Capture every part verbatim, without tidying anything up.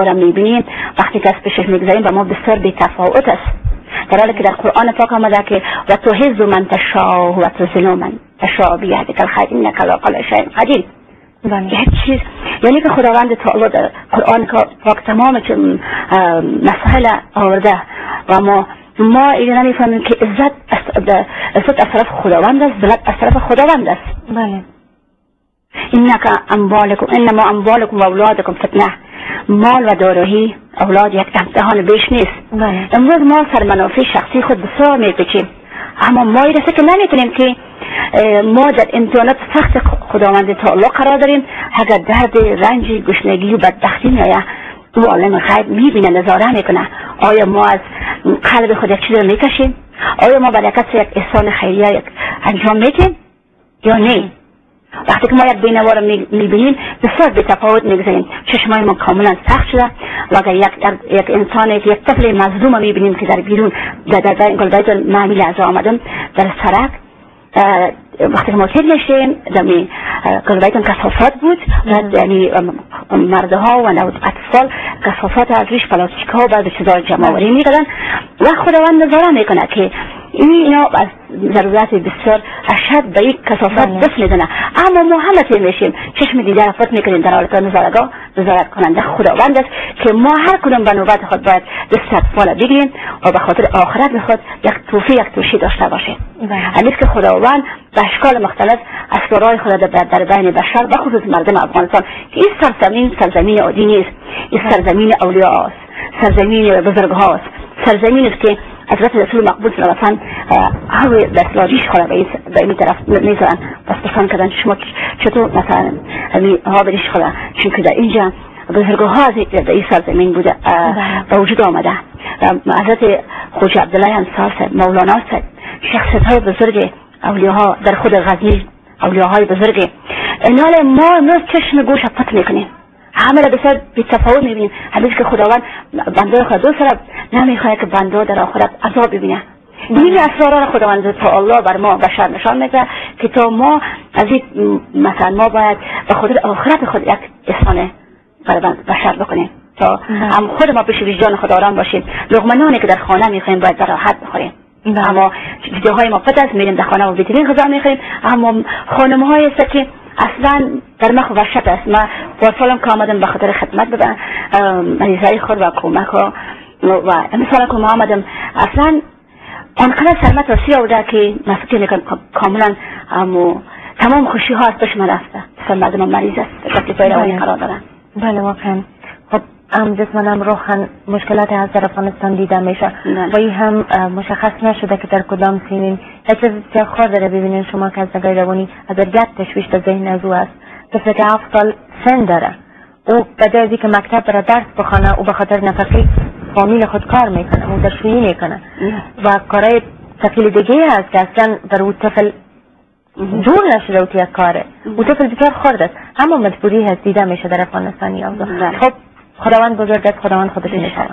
را میبینیم وقتی که از پیشش میگذاریم با ما بسیار بی تفاوت است، در حالی که در قرآن پاک آمده که و تو حز من تشاء و تو ذل من تشاء بیدک الخیر انک علی کل شیء قدیر. یک چیز یعنی که خداوند تعالی در قرآن پاک تمام مسائل آورده و ما ما اینو نمیفهمیم که عزت عزت از طرف خداوند است، ذلت از طرف خداوند است. بله. انک اموالکم انما اموالکم و اولادکم فتنه. مال و دارایی اولاد یک امتحان بیش نیست. بله. امروز ما سر منافع شخصی خود بسیار میپیچیم، اما ما این رسه که نمیتونیم که ما در امتحانات سخت خداوند تعالی قرار داریم. اگر درد رنج گشنگی و بدبختی میآید او عالم غیب میبینه، نظاره میکنه آیا ما از قلب خود یک چیز رو میکشیم، آیا ما برای کسی یک احسان خیریه انجام میدیم یا نه. وقتی که ما یک بینوا رو میبینیم بسیار به تفاوت میگذاریم، چشمای ما کاملا سخت شده و اگر یک, یک انسان یک طفل مظلوم رو میبینیم که در بیرون در در گلبایت معمیل از آمدن در سرک، وقتی که ما تیر نشیم دمی گلبایت کثافات بود، یعنی مردها و نوت اطفال کثافات از ریش پلاستیک ها و بعد چیزا جمع آوری میکنن و خداوند نظاره میکنه که این اینا از ضرورت بسیار اشد به یک کثافت دست میزنه، اما ما همه تیر میشیم چشم دیگر افت میکنیم در حالت نظارگاه نظارت کننده خداوند است که ما هر کدوم به نوبت خود باید دست اطفال بگیریم و به خاطر آخرت خود یک توفی یک توشی داشته باشیم. البته که خداوند به اشکال مختلف اسرارهای خود در بین بشر و خصوص مردم افغانستان که این سرزمین سرزمین عادی نیست، این سرزمین اولیاء است، سرزمین بزرگ هاست، سرزمین است که حضرت رسول مقبول صلی الله علیه و آله هر دستلا ریش خورا به این طرف میذارن، پس پسند کردن شما چطور مثلا ها به ریش خورا، چون که در اینجا بزرگاه ها از این سرزمین بوده به وجود آمده. حضرت خوجه عبدالله انصار صاحب، مولانا صاحب، شخصیت های بزرگ اولیاها در خود غزنی، اولیاهای بزرگ اینال ما امروز چشم گوش پت میکنیم، همه را بسیار بی تفاوت میبینیم. حدیث که خداوند بنده خود دو سرب نمیخواهد که بنده در آخرت عذاب ببینه. این اسرار خداوند تعالی بر ما بشر نشان میده که تا ما از این مثلا ما باید به خاطر آخرت خود یک احسان برای بشر بکنیم تا هم خود ما پیش وجدان خداوند باشیم. لقمه که در خانه میخوایم باید در راحت بخوریم، اما جاهای ما پت است میریم در خانه و بهترین غذا میخوریم، اما خانم های است که اصلا در مخ وحشت است. ما پارسالم که آمدم به خاطر خدمت بدم مریضای خود و کمک و و مثلا که ما آمدم اصلا آنقدر سلمت و سی آورده که مسئولی میکنم کاملا تمام خوشی ها از پیش من رفته. اصلا مردم مریض است تکلیفای روانی قرار دارن. بله واقعا. خب هم جسمانم روحن مشکلات از در افغانستان دیده میشه و این هم مشخص نشده که در کدام سنین. یک چیز بسیار خور داره ببینین شما که از نگاه روانی از یک تشویش در ذهن از او است. طفل که هفت سال سن داره، او بجای از که مکتب برای درس بخونه او به خاطر نفقه فامیل خود کار میکنه، او دشویی میکنه و کارهای تفیل دیگه هست که اصلا در او طفل جور نشده او تیه کاره. او طفل بسیار خورد است، اما مجبوری هست دیده میشه در افغانستانی. خب خداوند بزرگ است، خداوند خودش میشود.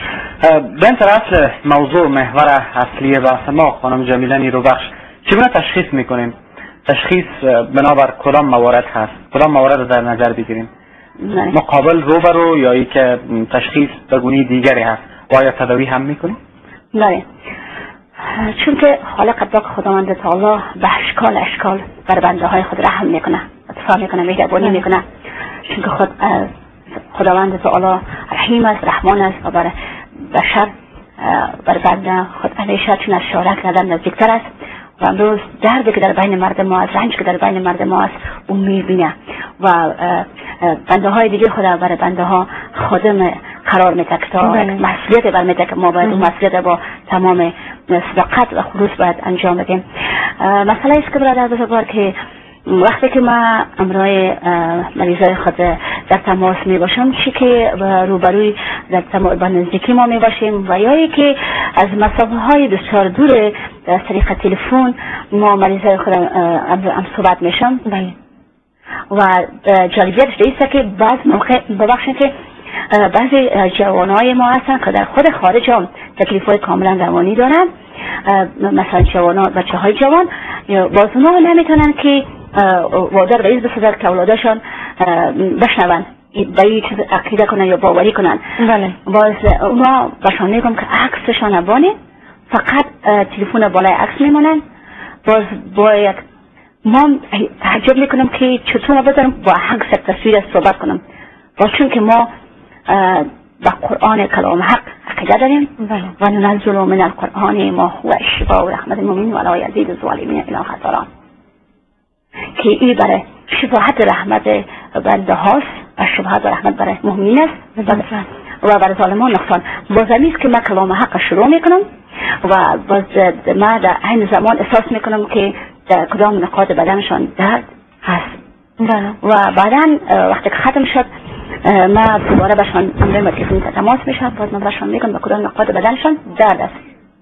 به این طرف موضوع محور اصلی بحث ما خانم جمیله نیروبخش، چگونه تشخیص میکنیم؟ تشخیص بنابر کدام موارد هست؟ کدام موارد رو در نظر بگیریم؟ مقابل روبرو یا ای که تشخیص به گونه دیگری هست و آیا تداوی هم میکنیم؟ بله، چون که خالق پاک خداوند تعالی به اشکال اشکال بر بنده های خود رحم میکنه، اتفاق میکنه، مهربانی میکنه، چون که خود خداوند تعالی رحیم است، رحمان است و بر بشر بر بنده خود همیشه چون از شارک ندن نزدیکتر است و امروز دردی که در بین مردم ما است، رنج که در بین مردم ما است او میبینه و بنده های دیگه خدا برای بنده ها خادم قرار میده که تا مسئولیت برمیده که ما باید اون مسئولیت با تمام صداقت و خلوص باید انجام بدیم. مسئله است که برادر بزرگوار که وقتی که ما امروی مریضای خود در تماس می باشم، چی که روبروی در تماس با نزدیکی ما می باشیم و یا که از مسافه های بسیار دور در طریق تلفن ما مریضای خود هم صحبت میشم. بله. و جالبیتش دیسته که بعض موقع ببخشید که بعضی جوانای ما هستن که در خود خارج هم تکلیف های کاملا روانی دارن، مثلا جوان بچه های جوان باز اونا نمیتونن که وادر رئیس بسازد که اولادشان بشنون به این چیز عقیده کنن یا باوری کنن. بله. باز اونا باشان میگم که عکسشان نبانه، فقط تلفن بالای عکس میمونن. باز باید ما تعجب میکنم که چطور ما بذارم با عکس تصویر صحبت کنم، با چون که ما با قرآن کلام حق عقیده داریم و ننزل من القرآن ما هو شفاء و رحمت المؤمنین و لا یزید الظالمین الا خسارا، که این برای شفاعت رحمت بنده هاست و شفاعت رحمت برای مؤمنین است و برای ظالمان نقصان. باز همیست که من کلام حق شروع میکنم و باز ما در این زمان احساس میکنم که در کدام نقاط بدنشان درد هست و بعدا وقتی که ختم شد ما دوباره بهشان امروز تلفنی تماس میشه، باز من بهشان میگم به کدام نقاط بدنشان درد است.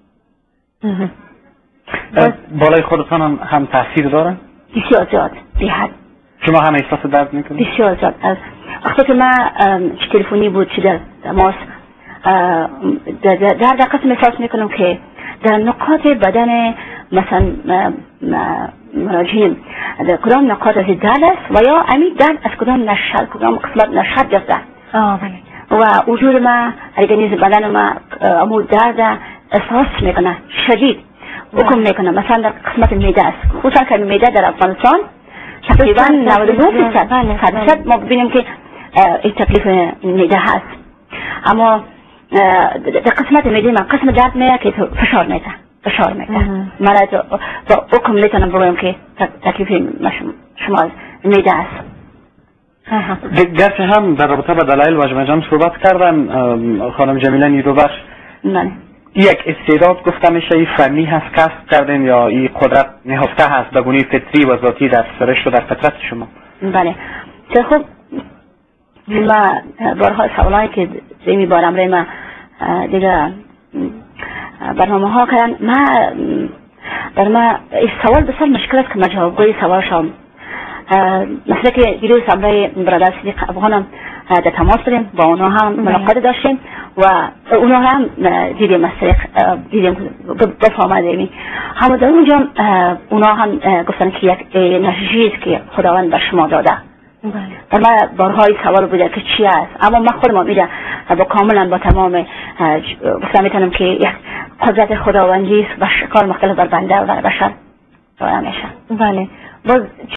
بالای خودتان هم تاثیر داره؟ بسیار زیاد، بی حد. شما هم احساس درد میکنید؟ بسیار زیاد. وقتی که ما چه تلفنی بود چه در تماس در در قسم احساس میکنم که در نقاط بدن مثلا مراجعین در کدام نقاط از درد است و یا امی درد از کدام نشد کدام قسمت نشد گفته و وجود ما ارگانیسم بدن ما امور درد احساس میکنه شدید حکم میکنه. مثلا در قسمت میده است، خصوصا که میده در افغانستان تقریبا نود و نه درصد ما ببینیم که این تکلیف میده هست، اما در قسمت میده من قسم درد میده که فشار میده فشار میده من با حکم میتونم بگویم که تکلیف شما میده است. گرچه هم در رابطه با دلایل واجب جان صحبت کردن خانم جمیله نیروبخش، یک استعداد گفته میشه این فنی هست کسب کردن یا این قدرت نهفته هست به گونه فطری و ذاتی در سرشت و در فطرت شما؟ بله. خب ما بارها سوالایی که زیمی بارم روی ما دیگه برنامه ها کردن، ما در ما این سوال بسیار مشکل است که ما جوابگوی سوال شام. مثلا که دیروز همراه برادر صدیق افغانم در تماس بودیم، با اونا هم ملاقات داشتیم و اونا هم دیدیم مسئله دیدیم بفهمدیم. همه در اونجا اونا هم گفتن که یک نتیجه است که خداوند به شما داده. در ما بارهای سوال بوده که چی است، اما من خودم میده با کاملا با تمام گفتم میتونم که یک قدرت خداوندی است و شکار مختلف بر بنده و بر بشر داره میشه. بله. باز